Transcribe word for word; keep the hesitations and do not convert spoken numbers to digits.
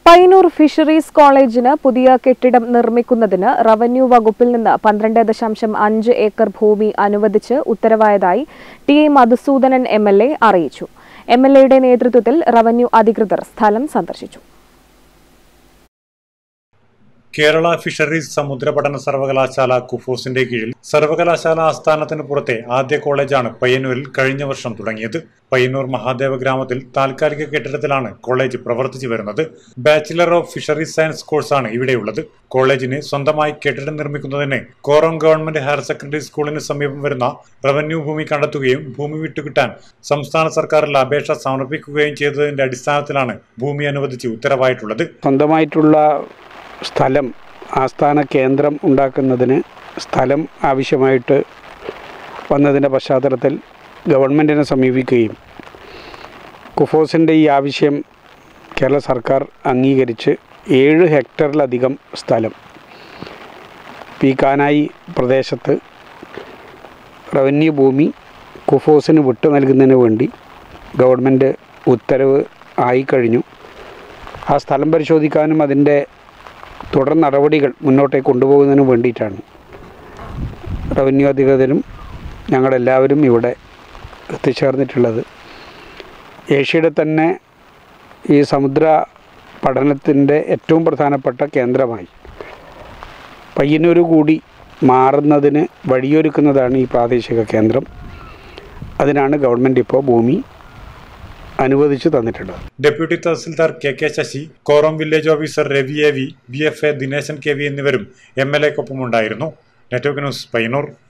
Payyanur fisheries കോളേജിന് പുതിയ കെട്ടിടം നിർമ്മിക്കുന്നതിന് റവന്യൂ വകുപ്പിൽ നിന്ന് പന്ത്രണ്ട് ദശാംശം അഞ്ച് ഏക്കർ ഭൂമി അനുവദിച്ച് ഉത്തരവായതായി T A Madhusudanan M L A അറിയിച്ചു. എം എൽ എയുടെ നേതൃത്വത്തിൽ റവന്യൂ അധികൃതർ സ്ഥലം സന്ദർശിച്ചു. കേരള ഫിഷറീസ് സമുദ്ര പഠന സർവകലാശാല കുഫോസിന്റെ കീഴിൽ സർവകലാശാല ആസ്ഥാനത്തിന് പുറത്തെ ആദ്യ കോളേജാണ് പയ്യന്നൂരിൽ കഴിഞ്ഞ വർഷം തുടങ്ങിയത്. പയ്യന്നൂർ മഹാദേവ ഗ്രാമത്തിൽ താൽക്കാലിക കെട്ടിടത്തിലാണ് കോളേജ് പ്രവർത്തിച്ചു വരുന്നത്. ബാച്ചിലർ ഓഫ് ഫിഷറീസ് സയൻസ് കോഴ്സാണ് ഇവിടെയുള്ളത്. കോളേജിന് സ്വന്തമായി കെട്ടിടം നിർമ്മിക്കുന്നതിന് കോറം ഗവൺമെന്റ് ഹയർ സെക്കൻഡറി സ്കൂളിന് സമീപം വരുന്ന റവന്യൂ ഭൂമി കണ്ടെത്തുകയും ഭൂമി വിട്ടുകിട്ടാൻ സംസ്ഥാന സർക്കാരിൽ അപേക്ഷ സമർപ്പിക്കുകയും ചെയ്തതിന്റെ അടിസ്ഥാനത്തിലാണ് ഭൂമി അനുവദിച്ച് ഉത്തരവായിട്ടുള്ളത്. സ്വന്തമായിട്ടുള്ള സ്ഥലം ആസ്ഥാന കേന്ദ്രം ഉണ്ടാക്കുന്നതിന് സ്ഥലം ആവശ്യമായിട്ട് വന്നതിൻ്റെ പശ്ചാത്തലത്തിൽ ഗവൺമെൻറ്റിനെ സമീപിക്കുകയും കുഫോസിൻ്റെ ഈ ആവശ്യം കേരള സർക്കാർ അംഗീകരിച്ച് ഏഴ് ഹെക്ടറിലധികം സ്ഥലം ഈ കാനായി പ്രദേശത്ത് റവന്യൂ ഭൂമി കുഫോസിന് വിട്ടു നൽകുന്നതിന് വേണ്ടി ഗവൺമെൻറ് ഉത്തരവ് ആയിക്കഴിഞ്ഞു. ആ സ്ഥലം പരിശോധിക്കാനും അതിൻ്റെ തുടർ നടപടികൾ മുന്നോട്ടേക്ക് കൊണ്ടുപോകുന്നതിന് വേണ്ടിയിട്ടാണ് റവന്യൂ അധികൃതരും ഞങ്ങളെല്ലാവരും ഇവിടെ എത്തിച്ചേർന്നിട്ടുള്ളത്. ഏഷ്യയുടെ തന്നെ ഈ സമുദ്ര പഠനത്തിൻ്റെ ഏറ്റവും പ്രധാനപ്പെട്ട കേന്ദ്രമായി പയ്യന്നൂർ കൂടി മാറുന്നതിന് വഴിയൊരുക്കുന്നതാണ് ഈ പ്രാദേശിക കേന്ദ്രം. അതിനാണ് ഗവൺമെൻറ് ഇപ്പോൾ ഭൂമി അനുവദിച്ചു തന്നിട്ടുള്ളത്. Deputy tahsildar K K Sasi, Koram village officer Ravi A V, B F A Dineshan K V എന്നിവരും എം എൽ എക്കൊപ്പമുണ്ടായിരുന്നു. Network news, Payyanur.